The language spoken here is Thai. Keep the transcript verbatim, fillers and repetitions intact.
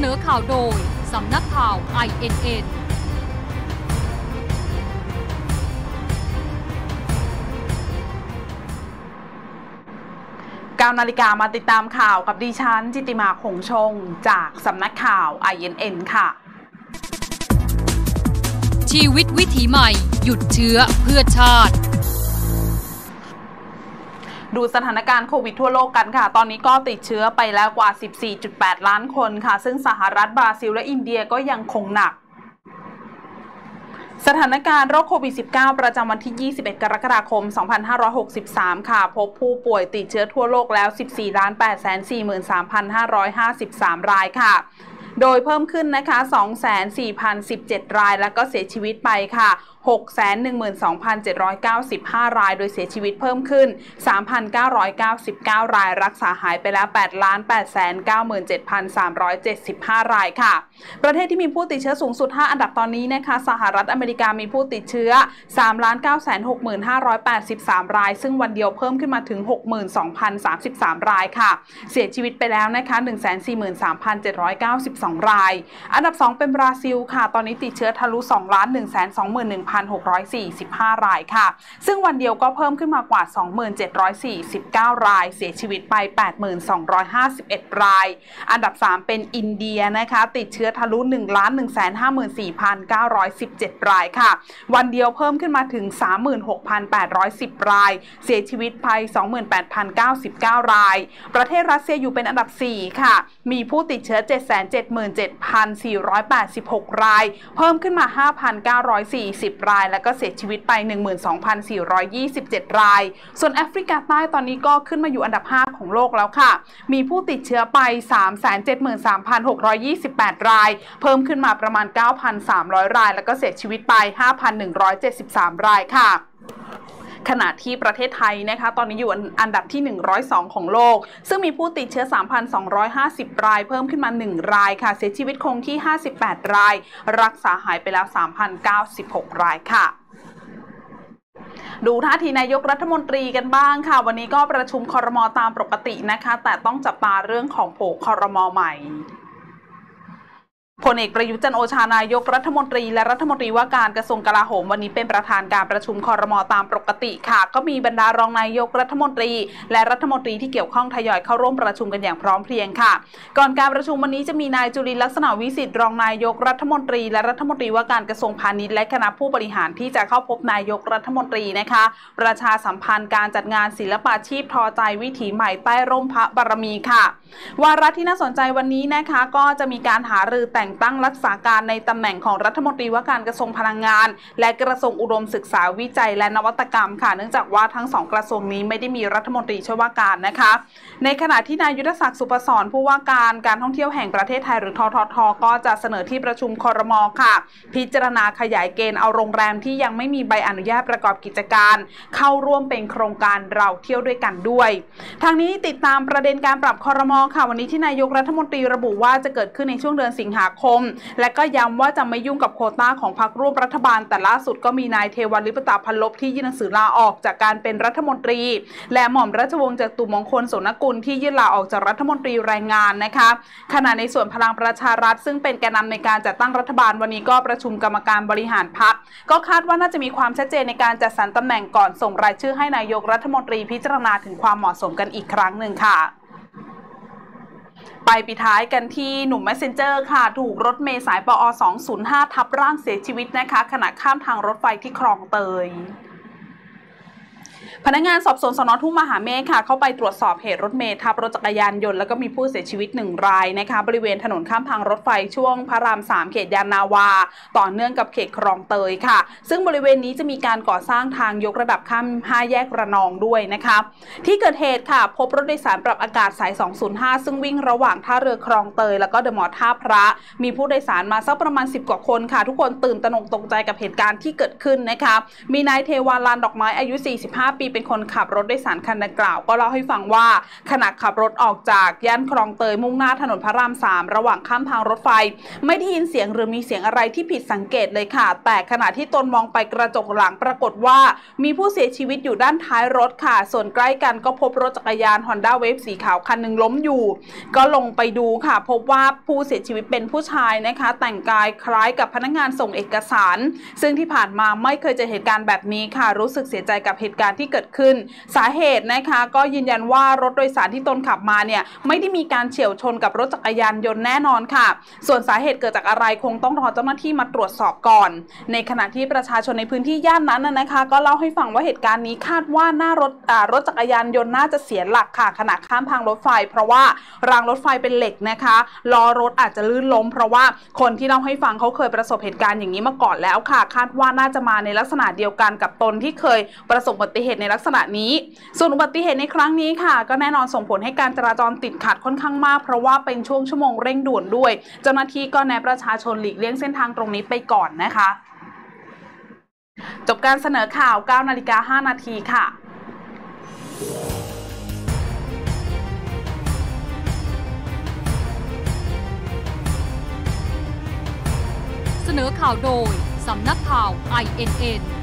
นอข่าวโดยสำนักข่าว ไอ เอ็น เอ็นเก้านาฬิกามาติดตามข่าวกับดิฉันจิติมาคงชงจากสำนักข่าว ไอ เอ็น เอ็น ค่ะชีวิตวิถีใหม่หยุดเชื้อเพื่อชาติดูสถานการณ์โควิดทั่วโลกกันค่ะตอนนี้ก็ติดเชื้อไปแล้วกว่า สิบสี่จุดแปด ล้านคนค่ะซึ่งสหรัฐบราซิลและอินเดียก็ยังคงหนักสถานการณ์โรคโควิด สิบเก้า ประจำวันที่ ยี่สิบเอ็ด กรกฎาคม สองพันห้าร้อยหกสิบสาม ค่ะพบผู้ป่วยติดเชื้อทั่วโลกแล้ว สิบสี่ล้านแปดแสนสี่หมื่นสามพันห้าร้อยห้าสิบสาม รายค่ะโดยเพิ่มขึ้นนะคะ สองแสนสี่พันสิบเจ็ด รายแล้วก็เสียชีวิตไปค่ะ หกแสนหนึ่งหมื่นสองพันเจ็ดร้อยเก้าสิบห้า รายโดยเสียชีวิตเพิ่มขึ้น สามพันเก้าร้อยเก้าสิบเก้า รายรักษาหายไปแล้ว แปดล้านแปดแสนเก้าหมื่นเจ็ดพันสามร้อยเจ็ดสิบห้า รายค่ะประเทศที่มีผู้ติดเชื้อสูงสุดห้าอันดับตอนนี้นะคะสหรัฐอเมริกามีผู้ติดเชื้อ สามล้านเก้าแสนหกหมื่นห้าร้อยแปดสิบสาม รายซึ่งวันเดียวเพิ่มขึ้นมาถึง หกหมื่นสองพันสามสิบสาม รายค่ะเสียชีวิตไปแล้วนะคะ หนึ่งแสนสี่หมื่นสามพันเจ็ดร้อยเก้าสิบสอง รายอันดับสองเป็นบราซิลค่ะตอนนี้ติดเชื้อทะลุ สองล้านหนึ่งแสนสองหมื่นหนึ่งพันหกร้อยสี่สิบห้า รายค่ะซึ่งวันเดียวก็เพิ่มขึ้นมากว่า สองหมื่นเจ็ดร้อยสี่สิบเก้า รายเสียชีวิตไป แปดหมื่นสองร้อยห้าสิบเอ็ด รายอันดับสามเป็นอินเดียนะคะติดเชื้อทะลุ หนึ่งล้านหนึ่งแสนห้าหมื่นสี่พันเก้าร้อยสิบเจ็ด รายค่ะวันเดียวเพิ่มขึ้นมาถึง สามหมื่นหกพันแปดร้อยสิบ รายเสียชีวิตไป สองหมื่นแปดพันเก้าสิบเก้า รายประเทศรัสเซียอยู่เป็นอันดับสี่ค่ะมีผู้ติดเชื้อ เจ็ดแสนเจ็ดหมื่นเจ็ดพันสี่ร้อยแปดสิบหก รายเพิ่มขึ้นมา ห้าพันเก้าร้อยสี่สิบ รายแล้วก็เสียชีวิตไป หนึ่งหมื่นสองพันสี่ร้อยยี่สิบเจ็ด รายส่วนแอฟริกาใต้ตอนนี้ก็ขึ้นมาอยู่อันดับห้าของโลกแล้วค่ะมีผู้ติดเชื้อไป สามแสนเจ็ดหมื่นสามพันหกร้อยยี่สิบแปด รายเพิ่มขึ้นมาประมาณ เก้าพันสามร้อย รายแล้วก็เสียชีวิตไป ห้าพันหนึ่งร้อยเจ็ดสิบสาม รายค่ะขณะที่ประเทศไทยนะคะตอนนี้อยู่อันดับที่หนึ่งร้อยสองของโลกซึ่งมีผู้ติดเชื้อ สามพันสองร้อยห้าสิบ รายเพิ่มขึ้นมาหนึ่งรายค่ะเสียชีวิตคงที่ห้าสิบแปดรายรักษาหายไปแล้ว สามพันเก้าสิบหก รายค่ะดูท่าทีนายกรัฐมนตรีกันบ้างค่ะวันนี้ก็ประชุมครม.ตามปกตินะคะแต่ต้องจับตาเรื่องของโผครม.ใหม่พลเอกประยุทธ์จันทร์โอชานายกรัฐมนตรีและรัฐมนตรีว่าการกระทรวงกลาโหมวันนี้เป็นประธานการประชุมครม.ตามปกติค่ะก็มีบรรดารองนายกรัฐมนตรีและรัฐมนตรีที่เกี่ยวข้องทยอยเข้าร่วมประชุมกันอย่างพร้อมเพรียงค่ะก่อนการประชุมวันนี้จะมีนายจุลินทร์ลักษณะวิสิทธิ์รองนายกรัฐมนตรีและรัฐมนตรีว่าการกระทรวงพาณิชย์และคณะผู้บริหารที่จะเข้าพบนายกรัฐมนตรีนะคะประชาสัมพันธ์การจัดงานศิลปาชีพทอใจวิถีใหม่ใต้ร่มพระบารมีค่ะวาระที่น่าสนใจวันนี้นะคะก็จะมีการหารือแต่งตั้งรักษาการในตำแหน่งของรัฐมนตรีว่าการกระทรวงพลังงานและกระทรวงอุดมศึกษาวิจัยและนวัตกรรมค่ะเนื่องจากว่าทั้งสองกระทรวงนี้ไม่ได้มีรัฐมนตรีช่วยว่าการนะคะในขณะที่นายยุทธศักดิ์สุปศรผู้ว่าการการท่องเที่ยวแห่งประเทศไทยหรือทททก็จะเสนอที่ประชุมครม.ค่ะพิจารณาขยายเกณฑ์เอาโรงแรมที่ยังไม่มีใบอนุญาตประกอบกิจการเข้าร่วมเป็นโครงการเราเที่ยวด้วยกันด้วยทางนี้ติดตามประเด็นการปรับครม.ค่ะวันนี้ที่นายกรัฐมนตรีระบุว่าจะเกิดขึ้นในช่วงเดือนสิงหาคมและก็ย้ำว่าจะไม่ยุ่งกับโควต้าของพรรคร่วมรัฐบาลแต่ล่าสุดก็มีนายเทวันลิปตาพันลบที่ยื่นหนังสือลาออกจากการเป็นรัฐมนตรีและหม่อมราชวงศ์จตุมงคลโสนกุลที่ยื่นลาออกจากรัฐมนตรีแรงงานนะคะขณะในส่วนพลังประชารัฐซึ่งเป็นแกนนำในการจัดตั้งรัฐบาลวันนี้ก็ประชุมกรรมการบริหารพรรคก็คาดว่าน่าจะมีความชัดเจนในการจัดสรรตำแหน่งก่อนส่งรายชื่อให้นายกรัฐมนตรีพิจารณาถึงความเหมาะสมกันอีกครั้งหนึ่งค่ะไปปิดท้ายกันที่หนุ่ม Messenger ค่ะถูกรถเมล์สายปอสองศูนย์ห้าทับร่างเสียชีวิตนะคะขณะข้ามทางรถไฟที่คลองเตยพนักงานสอบสวนสน.ทุ่งมหาเมฆค่ะเข้าไปตรวจสอบเหตุรถเมล์ทับรถจักรยานยนต์แล้วก็มีผู้เสียชีวิตหนึ่งรายนะคะบริเวณถนนข้ามทางรถไฟช่วงพระรามสามเขตยานนาวาต่อเนื่องกับเขตคลองเตยค่ะซึ่งบริเวณนี้จะมีการก่อสร้างทางยกระดับข้ามห้าแยกระนองด้วยนะคะที่เกิดเหตุค่ะพบรถโดยสารปรับอากาศสายสองศูนย์ห้าซึ่งวิ่งระหว่างท่าเรือคลองเตยแล้วก็เดอะมอลล์ท่าพระมีผู้โดยสารมาสักประมาณสิบกว่าคนค่ะทุกคนตื่นตระหนกตกใจกับเหตุการณ์ที่เกิดขึ้นนะคะมีนายเทวาลานดอกไม้อายุสี่สิบห้าปีเป็นคนขับรถโดยสารคันดังกล่าวก็เล่าให้ฟังว่าขณะขับรถออกจากย่านคลองเตยมุ่งหน้าถนนพระรามสามระหว่างข้ามทางรถไฟไม่ได้ยินเสียงหรือมีเสียงอะไรที่ผิดสังเกตเลยค่ะแต่ขณะที่ตนมองไปกระจกหลังปรากฏว่ามีผู้เสียชีวิตอยู่ด้านท้ายรถค่ะส่วนใกล้กันก็พบรถจักรยาน Honda Wave สีขาวคันหนึ่งล้มอยู่ก็ลงไปดูค่ะพบว่าผู้เสียชีวิตเป็นผู้ชายนะคะแต่งกายคล้ายกับพนักงานส่งเอกสารซึ่งที่ผ่านมาไม่เคยเจอเหตุการณ์แบบนี้ค่ะรู้สึกเสียใจกับเหตุการณ์ที่เกิดขึ้นสาเหตุนะคะก็ยืนยันว่ารถโดยสารที่ตนขับมาเนี่ยไม่ได้มีการเฉี่ยวชนกับรถจักรยานยนต์แน่นอนค่ะส่วนสาเหตุเกิดจากอะไรคงต้องรอเจ้าหน้าที่มาตรวจสอบก่อนในขณะที่ประชาชนในพื้นที่ย่านนั้นนะคะก็เล่าให้ฟังว่าเหตุการณ์นี้คาดว่าหน้ารถรถจักรยานยนต์น่าจะเสียหลักค่ะขณะข้ามทางรถไฟเพราะว่ารางรถไฟเป็นเหล็กนะคะล้อรถอาจจะลื่นล้มเพราะว่าคนที่เล่าให้ฟังเขาเคยประสบเหตุการณ์อย่างนี้มาก่อนแล้วค่ะคาดว่าน่าจะมาในลักษณะเดียวกันกับตนที่เคยประสบอุบัติเหตุในลักษณะนี้ส่วนอุบัติเหตุในครั้งนี้ค่ะก็แน่นอนส่งผลให้การจราจรติดขัดค่อนข้างมากเพราะว่าเป็นช่วงชั่วโมงเร่งด่วนด้วยเจ้าหน้าที่ก็แนะประชาชนหลีกเลี่ยงเส้นทางตรงนี้ไปก่อนนะคะจบการเสนอข่าว เก้านาฬิกาห้านาทีค่ะเสนอข่าวโดยสำนักข่าว ไอ เอ็น เอ็น